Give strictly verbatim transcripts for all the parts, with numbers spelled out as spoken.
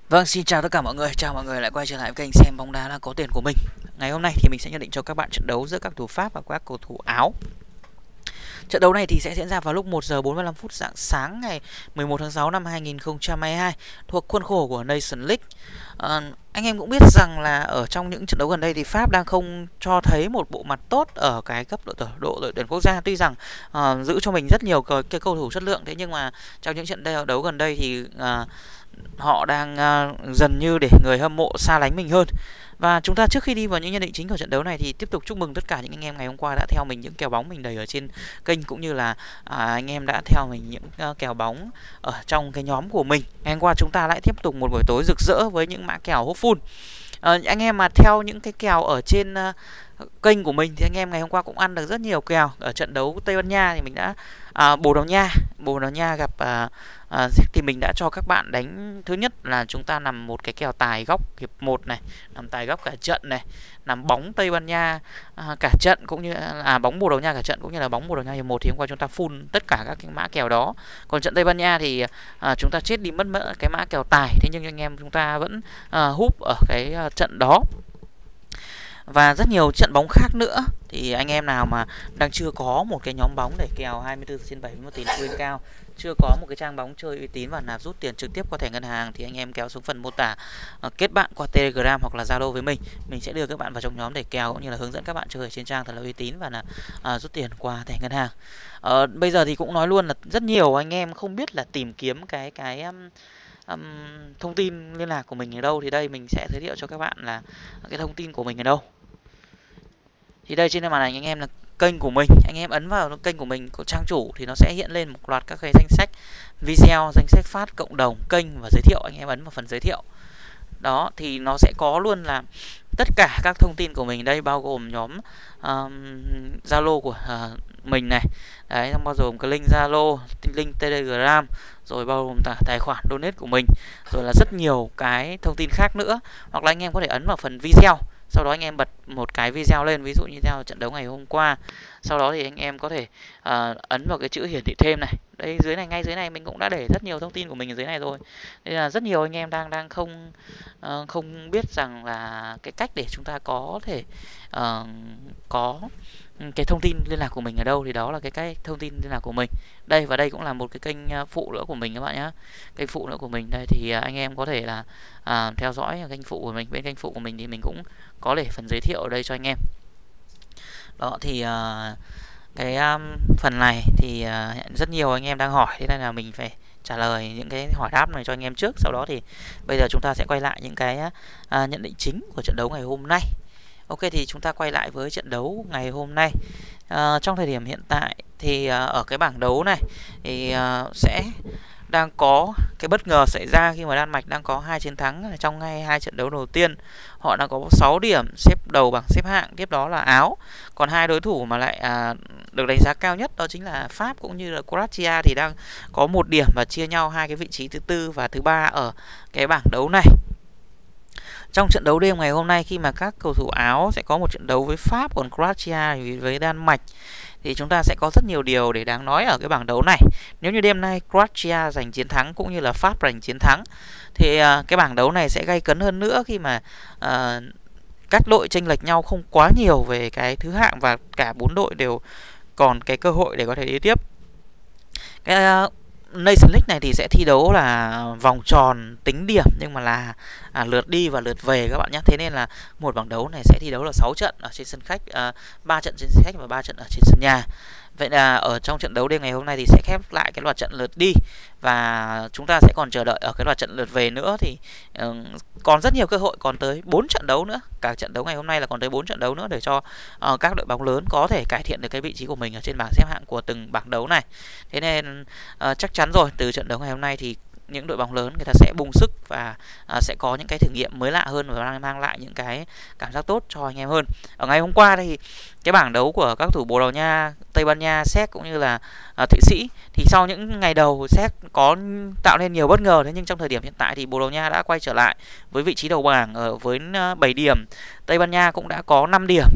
Vâng, xin chào tất cả mọi người, chào mọi người lại quay trở lại với kênh xem bóng đá là có tiền của mình. Ngày hôm nay thì mình sẽ nhận định cho các bạn trận đấu giữa các thủ Pháp và các cầu thủ Áo. Trận đấu này thì sẽ diễn ra vào lúc một giờ bốn mươi lăm phút rạng sáng ngày mười một tháng sáu năm hai nghìn không trăm hai mươi hai thuộc khuôn khổ của Nation League. À, anh em cũng biết rằng là ở trong những trận đấu gần đây thì Pháp đang không cho thấy một bộ mặt tốt ở cái cấp độ đội độ đội tuyển quốc gia. Tuy rằng uh, giữ cho mình rất nhiều cái, cái cầu thủ chất lượng, thế nhưng mà trong những trận đấu gần đây thì uh, họ đang uh, dần như để người hâm mộ xa lánh mình hơn. Và chúng ta trước khi đi vào những nhận định chính của trận đấu này thì tiếp tục chúc mừng tất cả những anh em ngày hôm qua đã theo mình những kèo bóng mình đầy ở trên kênh, cũng như là à, anh em đã theo mình những uh, kèo bóng ở trong cái nhóm của mình. Ngày hôm qua chúng ta lại tiếp tục một buổi tối rực rỡ với những mã kèo hopeful. À, anh em mà theo những cái kèo ở trên uh, kênh của mình thì anh em ngày hôm qua cũng ăn được rất nhiều kèo. Ở trận đấu Tây Ban Nha thì mình đã à, Bồ Đào Nha Bồ Đào Nha gặp à, à, thì mình đã cho các bạn đánh. Thứ nhất là chúng ta nằm một cái kèo tài góc hiệp một này, nằm tài góc cả trận này, nằm bóng Tây Ban Nha à, cả trận, cũng như à bóng Bồ Đào Nha cả trận, cũng như là bóng Bồ Đào Nha hiệp một. Thì hôm qua chúng ta full tất cả các cái mã kèo đó. Còn trận Tây Ban Nha thì à, chúng ta chết đi mất mỡ cái mã kèo tài, thế nhưng anh em chúng ta vẫn à, húp ở cái à, trận đó. Và rất nhiều trận bóng khác nữa. Thì anh em nào mà đang chưa có một cái nhóm bóng để kèo hai mươi tư trên bảy mươi mốt tỷ lệ win cao, chưa có một cái trang bóng chơi uy tín và nạp rút tiền trực tiếp qua thẻ ngân hàng, thì anh em kéo xuống phần mô tả, uh, kết bạn qua Telegram hoặc là Zalo với mình. Mình sẽ đưa các bạn vào trong nhóm để kèo, cũng như là hướng dẫn các bạn chơi ở trên trang thật là uy tín và là uh, rút tiền qua thẻ ngân hàng. Uh, bây giờ thì cũng nói luôn là rất nhiều anh em không biết là tìm kiếm cái cái um, Um, thông tin liên lạc của mình ở đâu. Thì đây mình sẽ giới thiệu cho các bạn là cái thông tin của mình ở đâu. Thì đây trên màn ảnh anh em là kênh của mình. Anh em ấn vào kênh của mình, của trang chủ, thì nó sẽ hiện lên một loạt các cái danh sách video, danh sách phát, cộng đồng, kênh và giới thiệu. Anh em ấn vào phần giới thiệu đó thì nó sẽ có luôn là tất cả các thông tin của mình đây, bao gồm nhóm Zalo um, của uh, mình này, đấy, bao gồm cái link Zalo, link Telegram, rồi bao gồm cả tài khoản donate của mình, rồi là rất nhiều cái thông tin khác nữa. Hoặc là anh em có thể ấn vào phần video, sau đó anh em bật một cái video lên, ví dụ như theo trận đấu ngày hôm qua. Sau đó thì anh em có thể uh, ấn vào cái chữ hiển thị thêm này. Đây dưới này, ngay dưới này mình cũng đã để rất nhiều thông tin của mình ở dưới này rồi. Nên là rất nhiều anh em đang đang không uh, không biết rằng là cái cách để chúng ta có thể uh, có cái thông tin liên lạc của mình ở đâu, thì đó là cái cách thông tin liên lạc của mình. Đây, và đây cũng là một cái kênh phụ nữa của mình các bạn nhé. Kênh phụ nữa của mình đây thì anh em có thể là à, theo dõi kênh phụ của mình. Bên kênh phụ của mình thì mình cũng có để phần giới thiệu ở đây cho anh em. Đó thì uh, cái um, phần này thì uh, rất nhiều anh em đang hỏi, thế nên là mình phải trả lời những cái hỏi đáp này cho anh em trước. Sau đó thì bây giờ chúng ta sẽ quay lại những cái uh, nhận định chính của trận đấu ngày hôm nay. Ok, thì chúng ta quay lại với trận đấu ngày hôm nay. Uh, trong thời điểm hiện tại thì uh, ở cái bảng đấu này thì uh, sẽ đang có cái bất ngờ xảy ra khi mà Đan Mạch đang có hai chiến thắng trong ngay hai trận đấu đầu tiên. Họ đang có sáu điểm, xếp đầu bảng xếp hạng, tiếp đó là Áo. Còn hai đối thủ mà lại à, được đánh giá cao nhất đó chính là Pháp cũng như là Croatia thì đang có một điểm và chia nhau hai cái vị trí thứ tư và thứ ba ở cái bảng đấu này. Trong trận đấu đêm ngày hôm nay, khi mà các cầu thủ Áo sẽ có một trận đấu với Pháp, còn Croatia với Đan Mạch, thì chúng ta sẽ có rất nhiều điều để đáng nói ở cái bảng đấu này. Nếu như đêm nay Croatia giành chiến thắng cũng như là Pháp giành chiến thắng thì uh, cái bảng đấu này sẽ gay cấn hơn nữa, khi mà uh, các đội chênh lệch nhau không quá nhiều về cái thứ hạng và cả bốn đội đều còn cái cơ hội để có thể đi tiếp. Cái uh, Nation League này thì sẽ thi đấu là vòng tròn tính điểm, nhưng mà là à, lượt đi và lượt về các bạn nhé. Thế nên là một bảng đấu này sẽ thi đấu là sáu trận ở trên sân khách, à, ba trận trên sân khách và ba trận ở trên sân nhà. Vậy là ở trong trận đấu đêm ngày hôm nay thì sẽ khép lại cái loạt trận lượt đi, và chúng ta sẽ còn chờ đợi ở cái loạt trận lượt về nữa. Thì uh, còn rất nhiều cơ hội, còn tới bốn trận đấu nữa. Cả trận đấu ngày hôm nay là còn tới bốn trận đấu nữa để cho uh, các đội bóng lớn có thể cải thiện được cái vị trí của mình ở trên bảng xếp hạng của từng bảng đấu này. Thế nên uh, chắc chắn rồi, từ trận đấu ngày hôm nay thì những đội bóng lớn người ta sẽ bùng sức và uh, sẽ có những cái thử nghiệm mới lạ hơn và mang lại những cái cảm giác tốt cho anh em hơn. Ở ngày hôm qua thì cái bảng đấu của các thủ Bồ Đào Nha, Tây Ban Nha, Séc cũng như là uh, Thụy Sĩ, thì sau những ngày đầu Séc có tạo nên nhiều bất ngờ, thế nhưng trong thời điểm hiện tại thì Bồ Đào Nha đã quay trở lại với vị trí đầu bảng ở với uh, bảy điểm. Tây Ban Nha cũng đã có năm điểm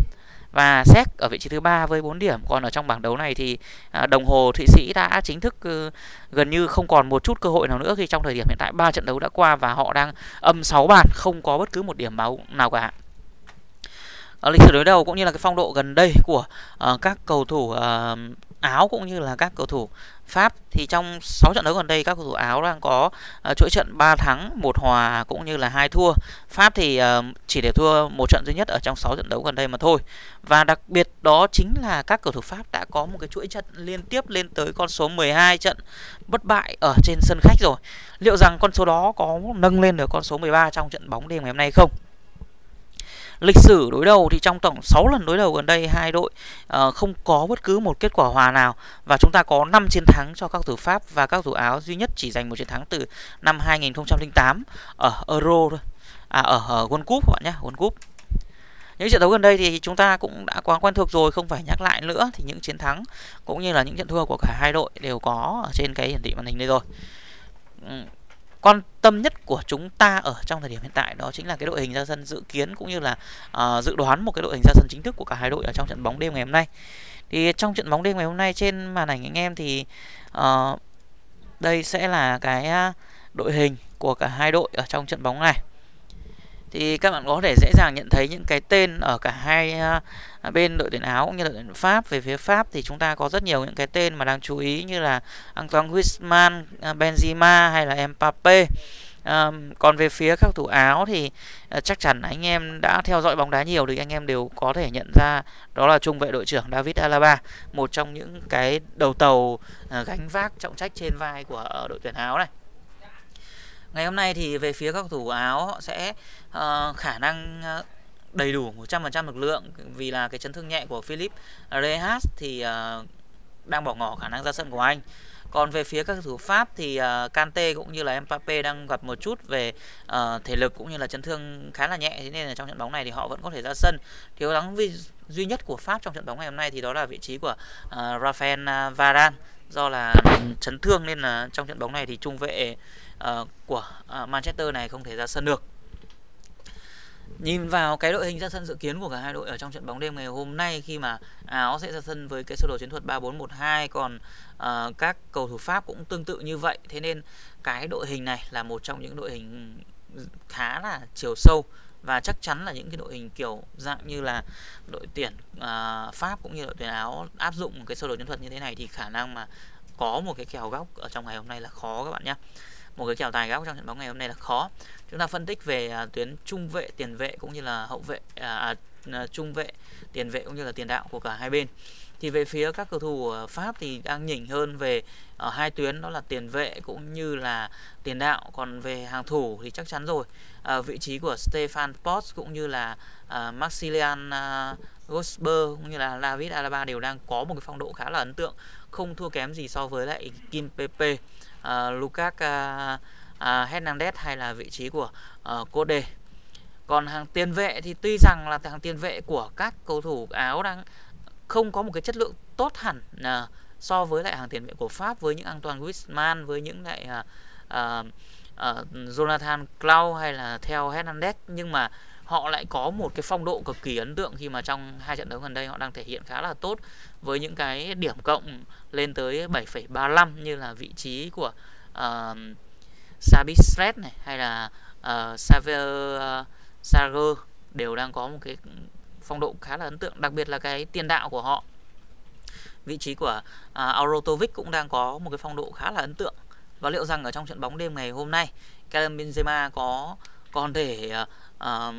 và Séc ở vị trí thứ ba với bốn điểm. Còn ở trong bảng đấu này thì à, Đồng Hồ Thụy Sĩ đã chính thức uh, gần như không còn một chút cơ hội nào nữa, khi trong thời điểm hiện tại ba trận đấu đã qua và họ đang âm sáu bàn, không có bất cứ một điểm báo nào cả. Ở lịch sử đối đầu cũng như là cái phong độ gần đây của uh, các cầu thủ uh, Áo cũng như là các cầu thủ Pháp, thì trong sáu trận đấu gần đây các cầu thủ Áo đang có uh, chuỗi trận ba thắng, một hòa cũng như là hai thua. Pháp thì uh, chỉ để thua một trận duy nhất ở trong sáu trận đấu gần đây mà thôi. Và đặc biệt đó chính là các cầu thủ Pháp đã có một cái chuỗi trận liên tiếp lên tới con số mười hai trận bất bại ở trên sân khách rồi. Liệu rằng con số đó có nâng lên được con số mười ba trong trận bóng đêm ngày hôm nay không? Lịch sử đối đầu thì trong tổng sáu lần đối đầu gần đây, hai đội uh, không có bất cứ một kết quả hòa nào, và chúng ta có năm chiến thắng cho các cầu thủ Pháp, và các cầu thủ Áo duy nhất chỉ giành một chiến thắng từ năm hai nghìn không trăm lẻ tám ở Euro thôi. À, ở, ở World Cup các bạn nhé, World Cup. Những trận đấu gần đây thì chúng ta cũng đã quá quen thuộc rồi, không phải nhắc lại nữa. Thì những chiến thắng cũng như là những trận thua của cả hai đội đều có ở trên cái hiển thị màn hình đây rồi. Quan tâm nhất của chúng ta ở trong thời điểm hiện tại đó chính là cái đội hình ra sân dự kiến cũng như là uh, dự đoán một cái đội hình ra sân chính thức của cả hai đội ở trong trận bóng đêm ngày hôm nay. Thì trong trận bóng đêm ngày hôm nay trên màn ảnh anh em thì uh, đây sẽ là cái uh, đội hình của cả hai đội ở trong trận bóng này. Thì các bạn có thể dễ dàng nhận thấy những cái tên ở cả hai uh, bên đội tuyển Áo cũng như đội tuyển Pháp. Về phía Pháp thì chúng ta có rất nhiều những cái tên mà đáng chú ý như là Antoine Griezmann, uh, Benzema hay là Mbappe. Um, còn về phía các cầu thủ Áo thì uh, chắc chắn anh em đã theo dõi bóng đá nhiều thì anh em đều có thể nhận ra đó là trung vệ đội trưởng David Alaba, một trong những cái đầu tàu uh, gánh vác trọng trách trên vai của uh, đội tuyển Áo này. Ngày hôm nay thì về phía các cầu thủ Áo họ sẽ uh, khả năng uh, đầy đủ một trăm phần trăm lực lượng, vì là cái chấn thương nhẹ của Philippe Rejas thì uh, đang bỏ ngỏ khả năng ra sân của anh. Còn về phía các cầu thủ Pháp thì uh, Kante cũng như là Mbappe đang gặp một chút về uh, thể lực cũng như là chấn thương khá là nhẹ, thế nên là trong trận bóng này thì họ vẫn có thể ra sân. Thiếu thắng duy nhất của Pháp trong trận bóng ngày hôm nay thì đó là vị trí của uh, Raphael Varane, do là chấn thương nên là trong trận bóng này thì trung vệ uh, của uh, Manchester này không thể ra sân được. Nhìn vào cái đội hình ra sân dự kiến của cả hai đội ở trong trận bóng đêm ngày hôm nay, khi mà Áo sẽ ra sân với cái sơ đồ chiến thuật ba bốn một hai, còn uh, các cầu thủ Pháp cũng tương tự như vậy. Thế nên cái đội hình này là một trong những đội hình khá là chiều sâu, và chắc chắn là những cái đội hình kiểu dạng như là đội tuyển uh, Pháp cũng như đội tuyển Áo áp dụng một cái sơ đồ chiến thuật như thế này thì khả năng mà có một cái kèo góc ở trong ngày hôm nay là khó các bạn nhé. Một cái kèo tài góc trong trận bóng ngày hôm nay là khó. Chúng ta phân tích về uh, tuyến trung vệ, tiền vệ cũng như là hậu vệ, à, à, trung vệ, tiền vệ cũng như là tiền đạo của cả hai bên. Thì về phía các cầu thủ uh, Pháp thì đang nhỉnh hơn về uh, hai tuyến, đó là tiền vệ cũng như là tiền đạo. Còn về hàng thủ thì chắc chắn rồi, uh, vị trí của Stefan Post cũng như là uh, Maximilian uh, Gosber cũng như là David Alaba đều đang có một cái phong độ khá là ấn tượng, không thua kém gì so với lại Kimpembe, uh, Lucas uh, uh, Hernandez hay là vị trí của uh, Code. Còn hàng tiền vệ thì tuy rằng là hàng tiền vệ của các cầu thủ Áo đang không có một cái chất lượng tốt hẳn uh, so với lại hàng tiền vệ của Pháp, với những Antoine Griezmann, với những lại uh, uh, uh, Jonathan Klaus hay là Theo Hernandez, nhưng mà họ lại có một cái phong độ cực kỳ ấn tượng khi mà trong hai trận đấu gần đây họ đang thể hiện khá là tốt, với những cái điểm cộng lên tới bảy phẩy ba lăm như là vị trí của uh, Sabitzer này hay là uh, Xavier uh, Sarger đều đang có một cái phong độ khá là ấn tượng, đặc biệt là cái tiền đạo của họ, vị trí của uh, Aurotovic cũng đang có một cái phong độ khá là ấn tượng. Và liệu rằng ở trong trận bóng đêm ngày hôm nay Karim Benzema có còn thể uh, uh,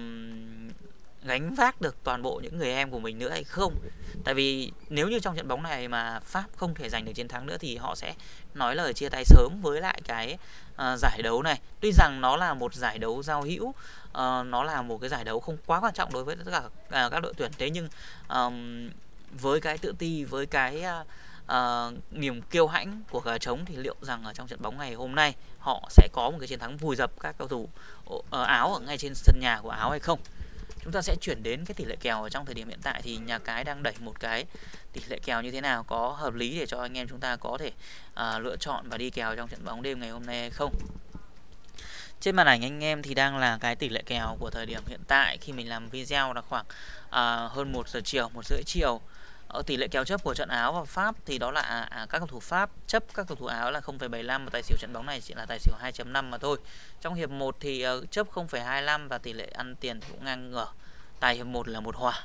gánh vác được toàn bộ những người em của mình nữa hay không? Tại vì nếu như trong trận bóng này mà Pháp không thể giành được chiến thắng nữa thì họ sẽ nói lời chia tay sớm với lại cái uh, giải đấu này. Tuy rằng nó là một giải đấu giao hữu, uh, nó là một cái giải đấu không quá quan trọng đối với tất cả uh, các đội tuyển, thế nhưng um, với cái tự ti, với cái uh, uh, niềm kiêu hãnh của gà trống thì liệu rằng ở trong trận bóng ngày hôm nay họ sẽ có một cái chiến thắng vùi dập các cầu thủ uh, Áo ở ngay trên sân nhà của Áo hay không? Chúng ta sẽ chuyển đến cái tỷ lệ kèo ở trong thời điểm hiện tại, thì nhà cái đang đẩy một cái tỷ lệ kèo như thế nào, có hợp lý để cho anh em chúng ta có thể uh, lựa chọn và đi kèo trong trận bóng đêm ngày hôm nay hay không. Trên màn ảnh anh em thì đang là cái tỷ lệ kèo của thời điểm hiện tại khi mình làm video là khoảng à, hơn một giờ chiều, một rưỡi chiều. Ở tỷ lệ kèo chấp của trận Áo và Pháp thì đó là à, à, các cầu thủ Pháp chấp các cầu thủ Áo là không phẩy bảy lăm và tài xỉu trận bóng này chỉ là tài xỉu hai chấm năm mà thôi. Trong hiệp một thì uh, chấp không phẩy hai lăm và tỷ lệ ăn tiền cũng ngang ngửa. Tài hiệp một là một hòa.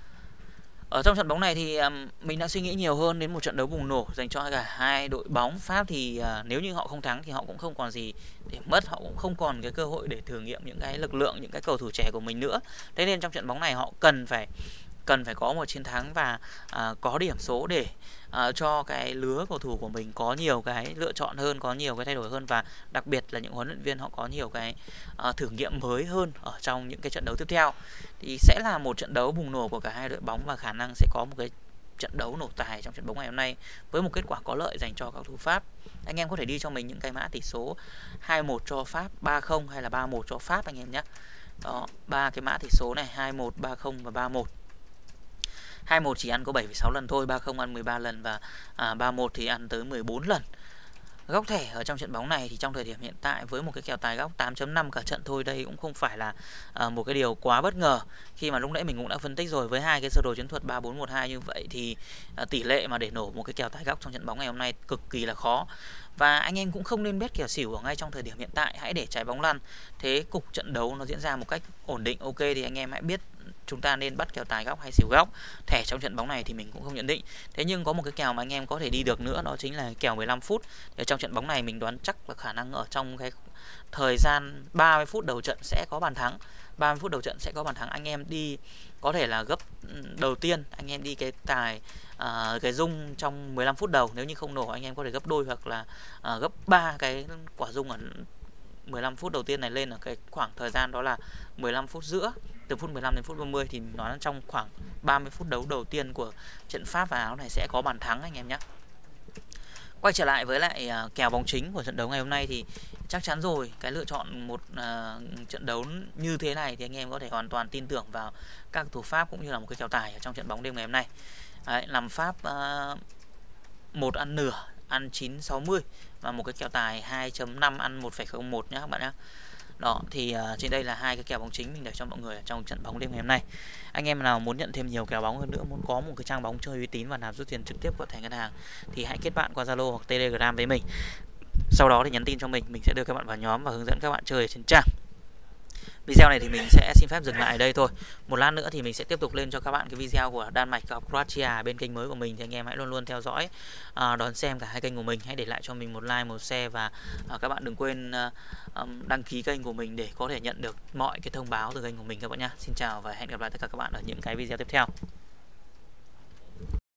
Ở trong trận bóng này thì um, mình đã suy nghĩ nhiều hơn đến một trận đấu bùng nổ dành cho cả hai đội bóng. Pháp thì uh, nếu như họ không thắng thì họ cũng không còn gì để mất, họ cũng không còn cái cơ hội để thử nghiệm những cái lực lượng, những cái cầu thủ trẻ của mình nữa. Thế nên trong trận bóng này họ cần phải cần phải có một chiến thắng và uh, có điểm số để uh, cho cái lứa cầu thủ của mình có nhiều cái lựa chọn hơn, có nhiều cái thay đổi hơn, và đặc biệt là những huấn luyện viên họ có nhiều cái uh, thử nghiệm mới hơn ở trong những cái trận đấu tiếp theo. Thì sẽ là một trận đấu bùng nổ của cả hai đội bóng và khả năng sẽ có một cái trận đấu nổ tài trong trận bóng ngày hôm nay với một kết quả có lợi dành cho các cầu thủ Pháp. Anh em có thể đi cho mình những cái mã tỷ số hai một cho Pháp, ba không hay là ba một cho Pháp anh em nhé. Đó, ba cái mã tỷ số này, hai một, ba không và ba một. hai một chỉ ăn có bảy phẩy sáu lần thôi, ba không ăn mười ba lần và à, ba một thì ăn tới mười bốn lần. Góc thẻ ở trong trận bóng này thì trong thời điểm hiện tại với một cái kèo tài góc tám chấm năm cả trận thôi, đây cũng không phải là uh, một cái điều quá bất ngờ, khi mà lúc nãy mình cũng đã phân tích rồi, với hai cái sơ đồ chiến thuật ba bốn một hai như vậy thì uh, tỷ lệ mà để nổ một cái kèo tài góc trong trận bóng ngày hôm nay cực kỳ là khó. Và anh em cũng không nên bet kèo xỉu ở ngay trong thời điểm hiện tại, hãy để trái bóng lăn. Thế cục trận đấu nó diễn ra một cách ổn định ok thì anh em hãy biết chúng ta nên bắt kèo tài góc hay xỉu góc. Thẻ trong trận bóng này thì mình cũng không nhận định. Thế nhưng có một cái kèo mà anh em có thể đi được nữa, đó chính là kèo mười lăm phút. Để trong trận bóng này mình đoán chắc là khả năng ở trong cái thời gian ba mươi phút đầu trận sẽ có bàn thắng. ba mươi phút đầu trận sẽ có bàn thắng. Anh em đi có thể là gấp đầu tiên anh em đi cái tài uh, cái rung trong mười lăm phút đầu, nếu như không nổ anh em có thể gấp đôi hoặc là uh, gấp ba cái quả rung ở mười lăm phút đầu tiên này lên ở cái khoảng thời gian đó là mười lăm phút giữa, từ phút mười lăm đến phút ba mươi, thì nó trong khoảng ba mươi phút đấu đầu tiên của trận Pháp và Áo này sẽ có bàn thắng anh em nhé. Quay trở lại với lại uh, kèo bóng chính của trận đấu ngày hôm nay thì chắc chắn rồi, cái lựa chọn một uh, trận đấu như thế này thì anh em có thể hoàn toàn tin tưởng vào các thủ Pháp cũng như là một cái kèo tài ở trong trận bóng đêm ngày hôm nay. Đấy, làm Pháp uh, một ăn nửa, ăn chín sáu mươi và một cái kèo tài hai chấm năm ăn một phẩy không một nhé các bạn nhé. Đó thì uh, trên đây là hai cái kèo bóng chính mình để cho mọi người ở trong trận bóng đêm ngày hôm nay. Anh em nào muốn nhận thêm nhiều kèo bóng hơn nữa, muốn có một cái trang bóng chơi uy tín và nạp rút tiền trực tiếp qua thẻ ngân hàng thì hãy kết bạn qua Zalo hoặc Telegram với mình. Sau đó thì nhắn tin cho mình, mình sẽ đưa các bạn vào nhóm và hướng dẫn các bạn chơi ở trên trang. Video này thì mình sẽ xin phép dừng lại ở đây thôi. Một lát nữa thì mình sẽ tiếp tục lên cho các bạn cái video của Đan Mạch gặp Croatia bên kênh mới của mình, thì anh em hãy luôn luôn theo dõi, uh, đón xem cả hai kênh của mình. Hãy để lại cho mình một like, một share và uh, các bạn đừng quên uh, um, đăng ký kênh của mình để có thể nhận được mọi cái thông báo từ kênh của mình các bạn nhé. Xin chào và hẹn gặp lại tất cả các bạn ở những cái video tiếp theo.